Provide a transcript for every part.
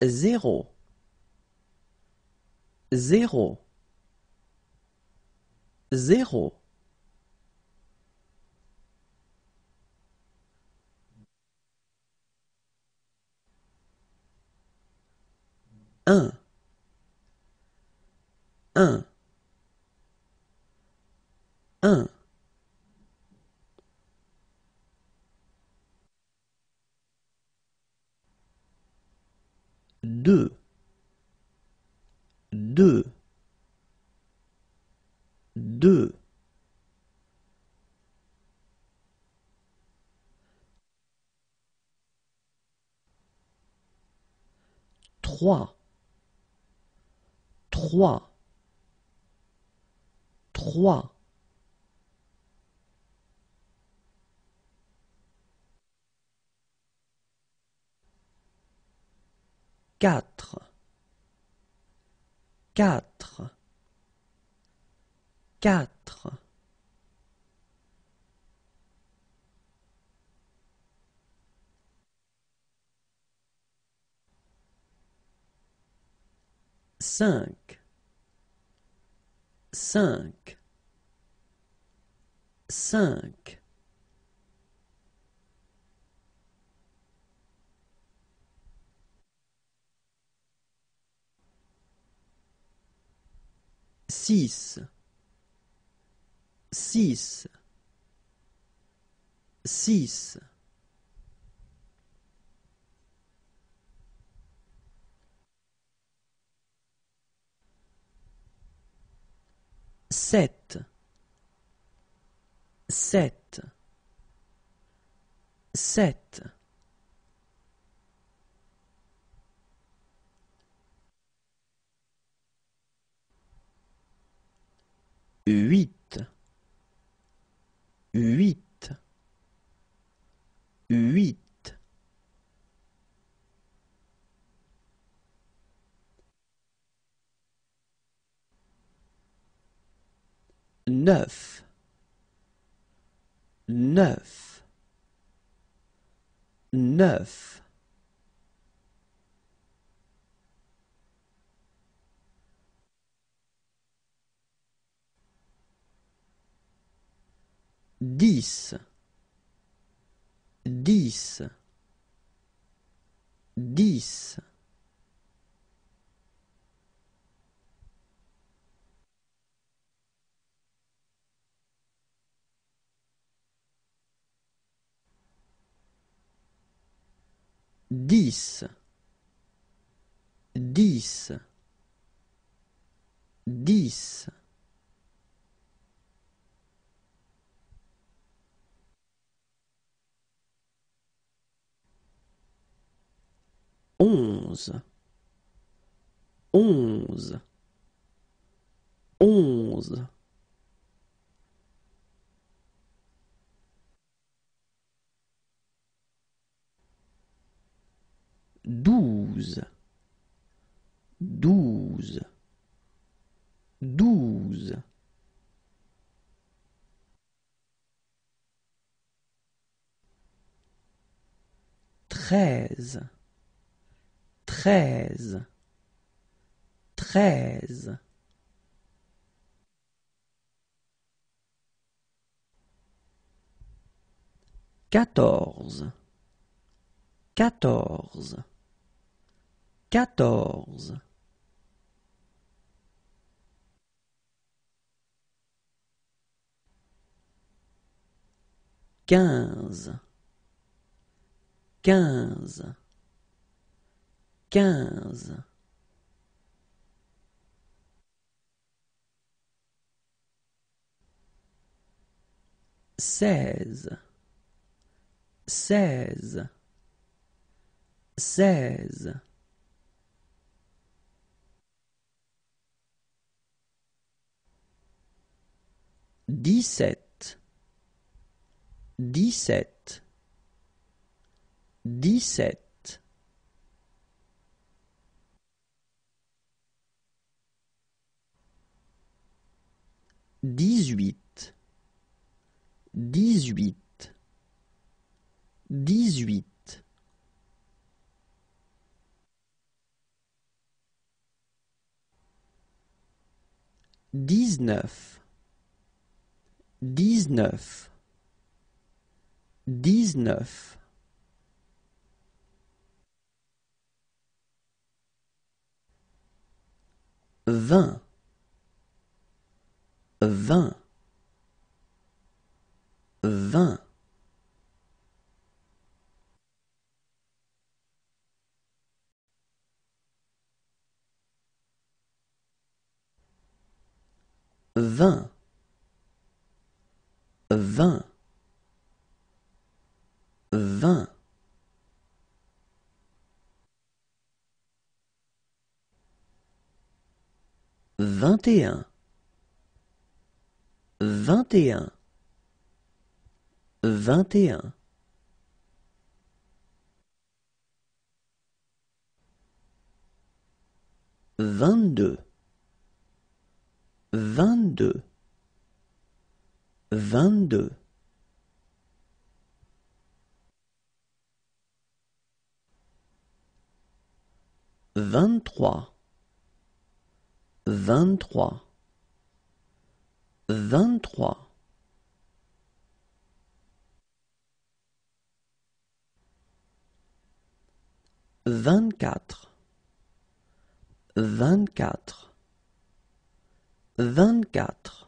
zéro, zéro, zéro. Un, un, un. Deux, deux, deux. Trois, trois, trois. Quatre, quatre, quatre. Cinq, cinq, cinq. Six, six, six. Sept, sept, sept. Huit, huit, huit. Neuf, neuf, neuf. 10, 10, 10. 10, 10, 10. 11, 11, 11. 12, 12, 12. 13, 13, 13. 14, 14, 14. 15, 15, 15. 16, 16, 16. 17, 17, 17. 18, 18, 18. 19, 19, 19, 20, 20, 20, 20, 20, 20, 21, 21, 21, 22, 22, 22, 23, 23, 23, 24, 24, 24,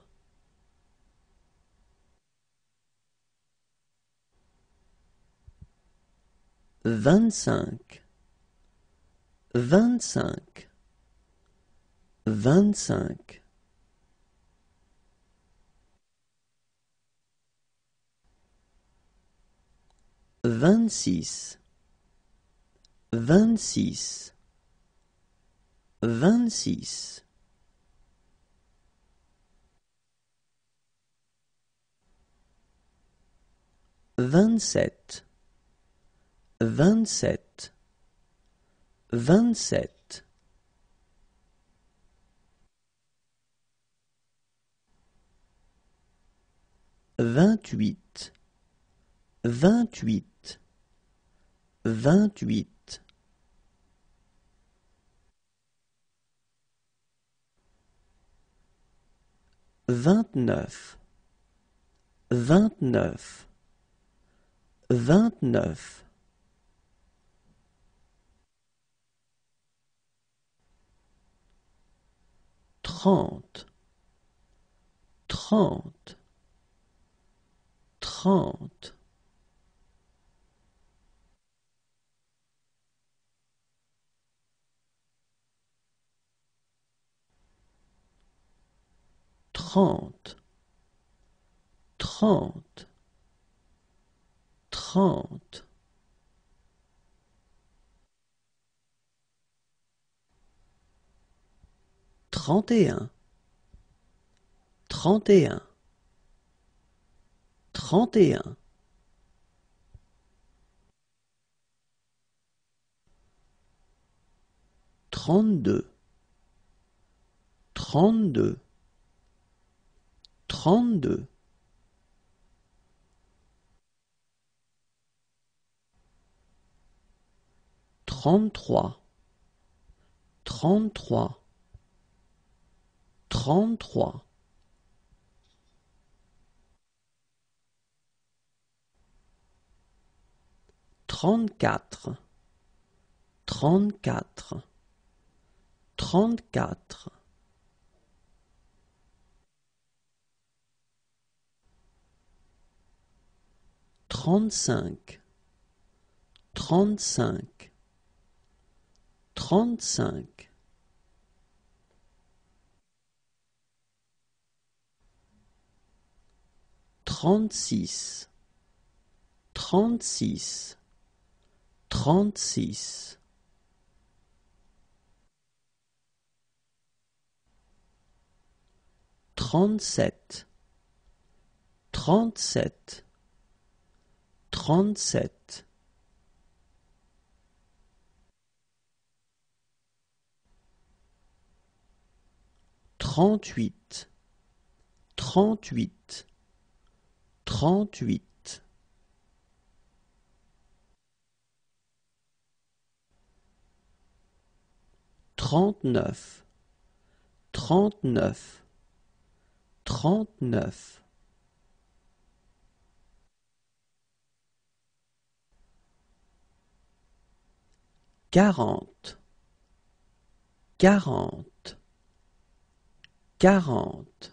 25, 25, 25, 26, 26, 26, 27, 27, 27, 28, 28, 28, 29, 29, 29, 30, 30, 30, 30, 30, 30, 31, 31, 31, 32, 32, 32, 33, 33, 33, 34, 34, 34, 35, 35, 35, 36, 36, 36, 37, 37, 37, 38, 38, 38, 39, 39, 39, 40, 40, 40,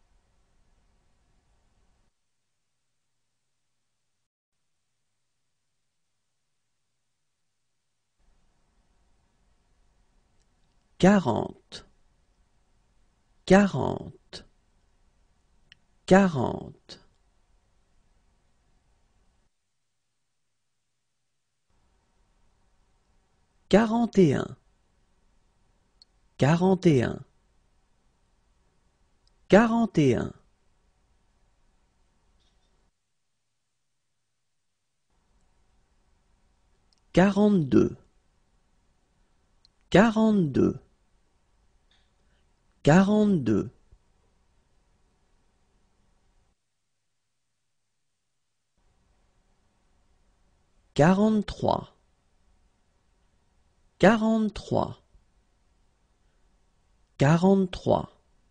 40, 40, 40, 41, 41, 41, 42, 42, 42, 43, 43, 43,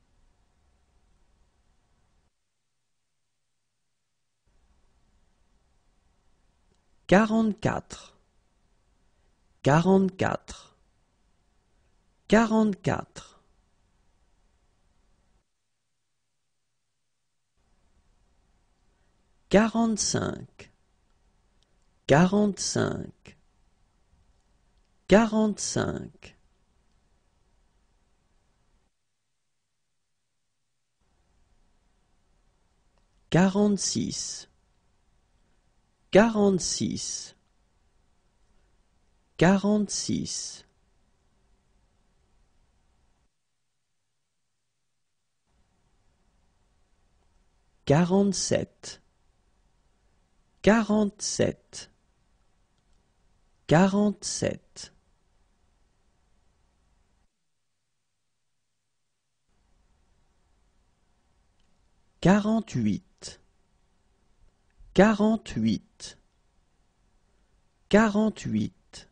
44, 44, 44, 45, 45, 45, 46, 46, 46, 47, 47, 47, 48, 48, 48,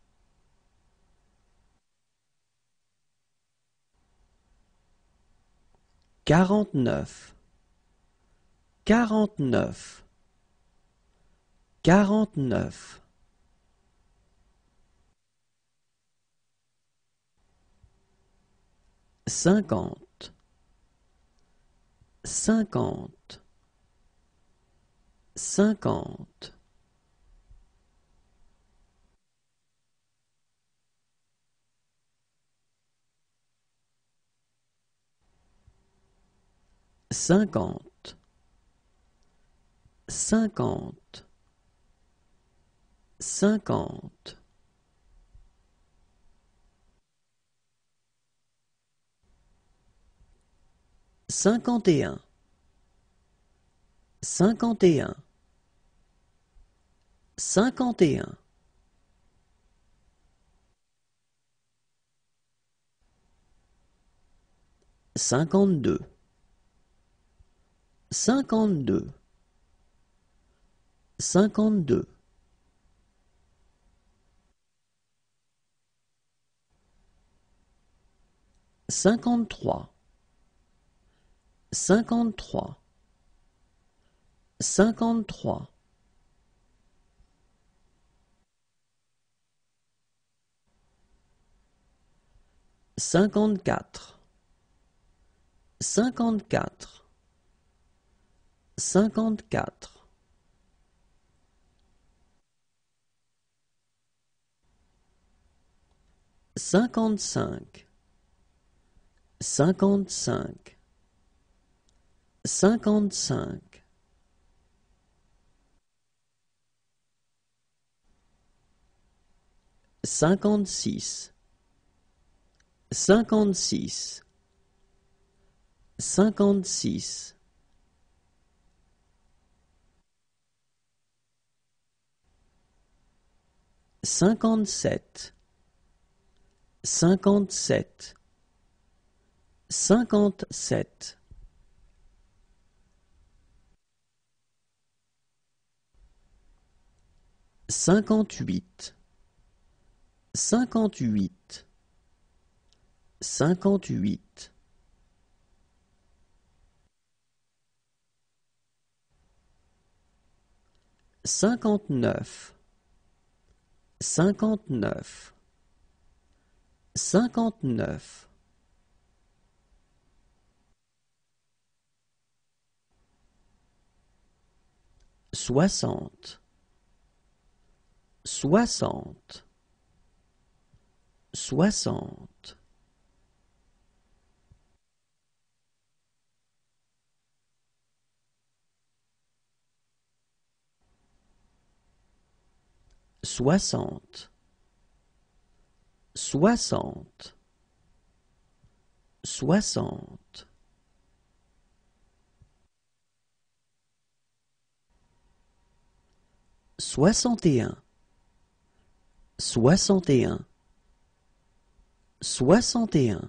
49, 49, 49, 50, 50, 50, 50, 50, 50, 51, 51, 51, 52, 52, 52, 53, 53, 53, 54, 54, 54, 55, 55, 55, 56, 56, 56, 57, 57, 57, 58, 58, 58, 59, 59, 59. 60, 60, 60. 60, 60, 60. 61, 61, 61.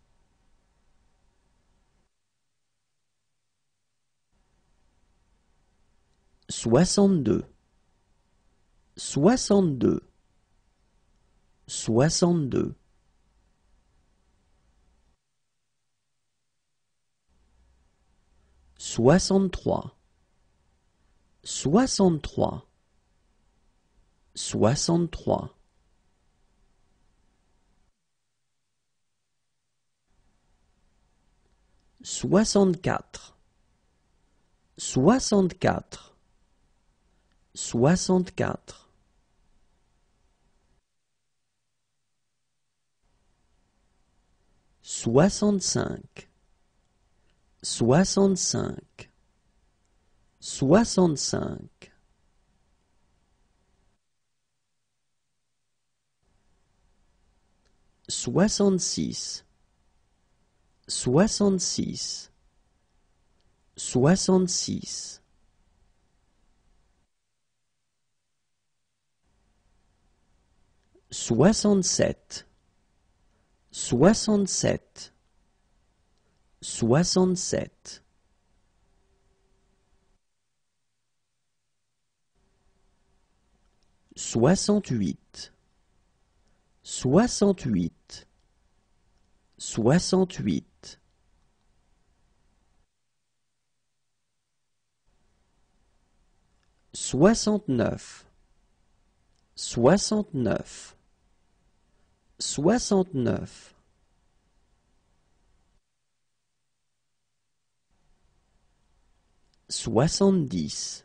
62, 62, 62. 63, 63, 63. 64, 64, 64. 65, 65, 65. 66, 66, 66. 67, 67, 67. 68, 68, 68. 69, 69, 69. 70,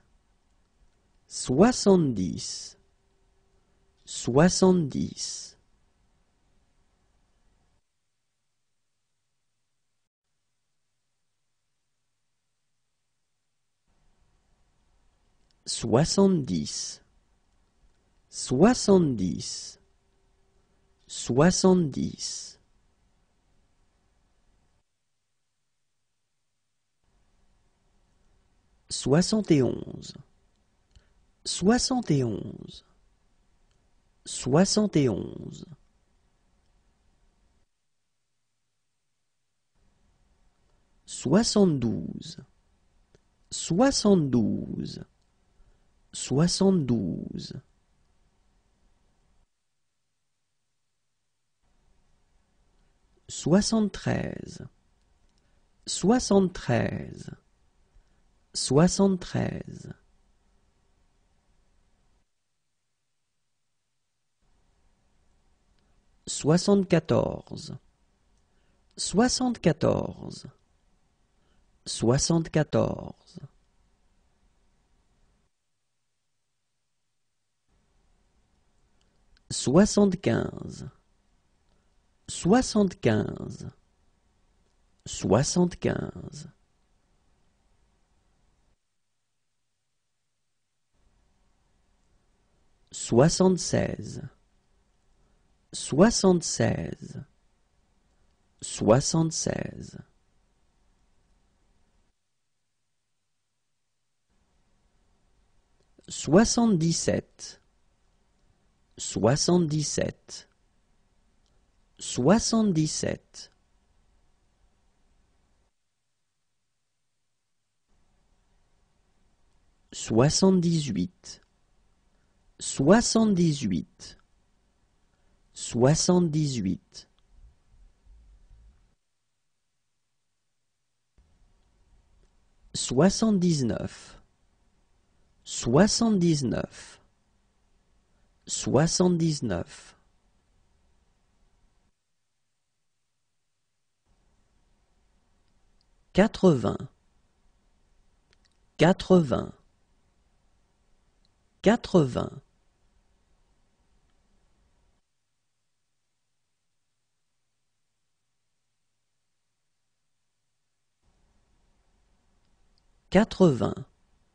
70, 70. 70, 70, 70. 71, 71, 71. 72, 72, 72. 73, 73, 73. 74, 74, 74. 75, 75, 75. 76, 76, 76. 77, 77, 77. 78, 78, 78. 79, 79, 79. 80, 80, 80. 80,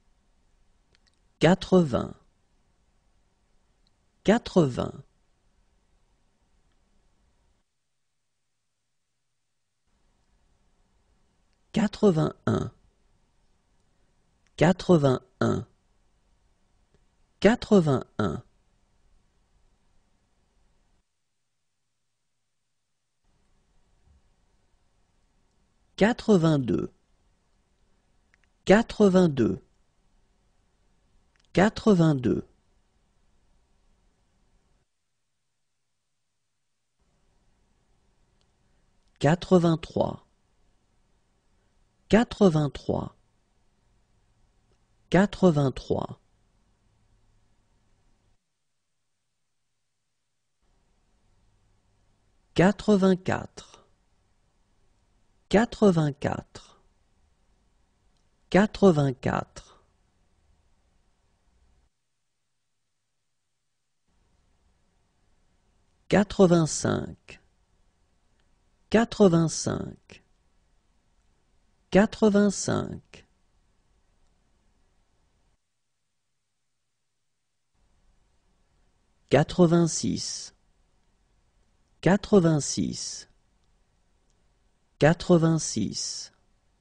80, 80. 81, 81, 81. 82, 82, 82. 83, 83, 83. 84, 84, 84. 85, 85, 85. 86, 86, 86.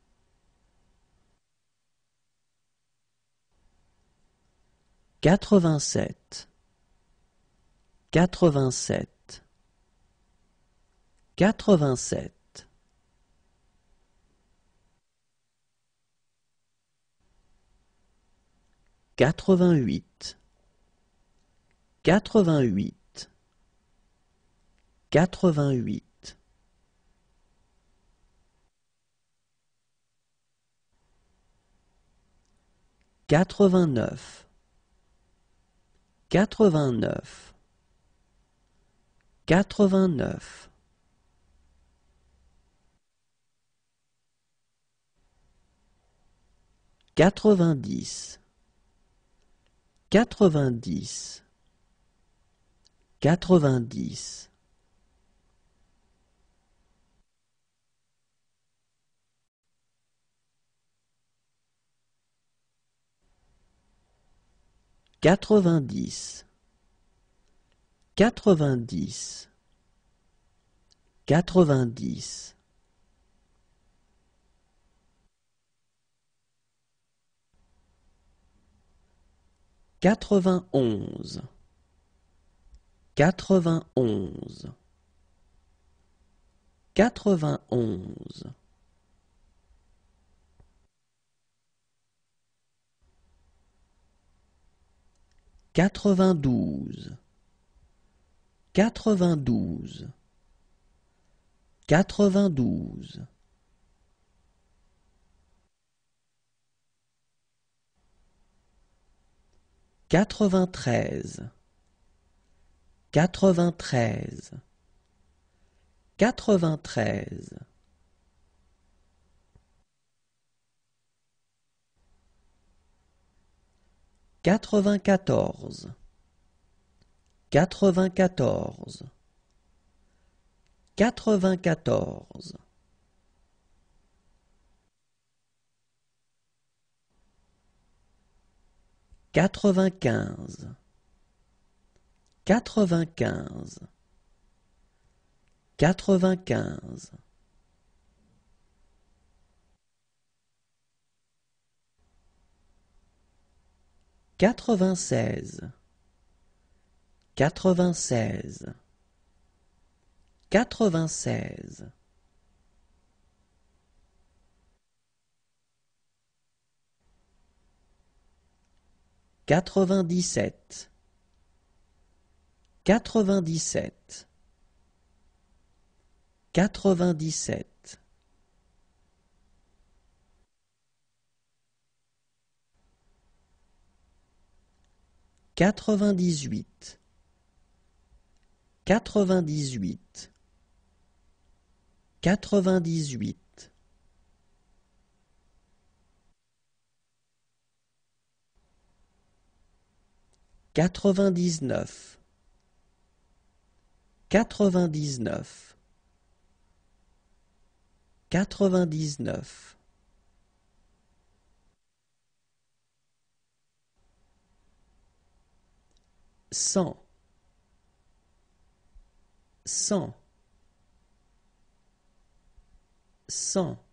87, 87, 87. 88, 88, 88. 89, 89, 89. 90, 90, 90. 90, 90, 90. 91, 91, 91. 92, 92, 92. 93, 93, 93. 94, 94, 94. 95, 95, 95. 96, 96, 96. 97, 97, 97. 98, 98, 98, 99, 99, 99, 100, 100, 100,